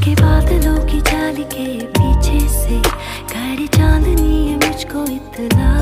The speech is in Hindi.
के बादलों की जाली के पीछे से खड़ी चांदनी है मुझको इतना